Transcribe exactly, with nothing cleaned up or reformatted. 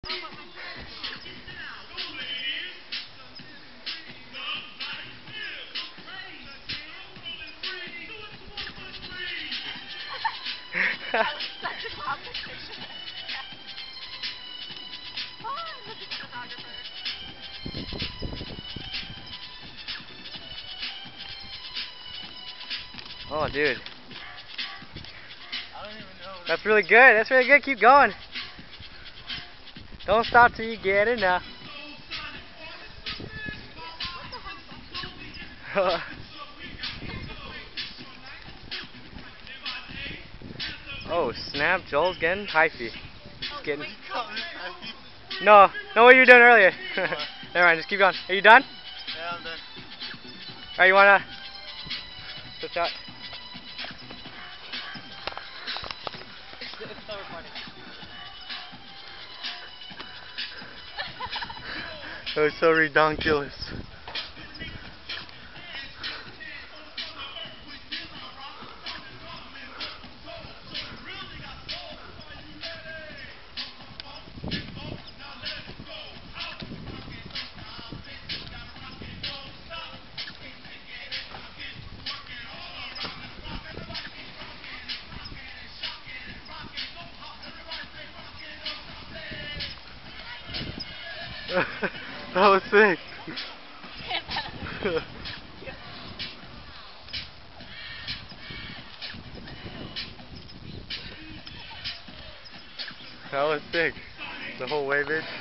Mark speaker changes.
Speaker 1: That was such a competition. Oh, I'm such a photographer.
Speaker 2: Oh, dude.
Speaker 3: I don't even know.
Speaker 2: That's really good. That's really good. Keep going. Don't stop till you get enough. Oh, snap. Joel's getting hypey. He's getting... No, no, what you were doing earlier. Never mind, just keep going. Are you done?
Speaker 3: Yeah, I'm done.
Speaker 2: Alright, you wanna switch out?
Speaker 3: It's still recording.
Speaker 2: That was so redonkulous. That was sick. That was sick. The whole way, bitch.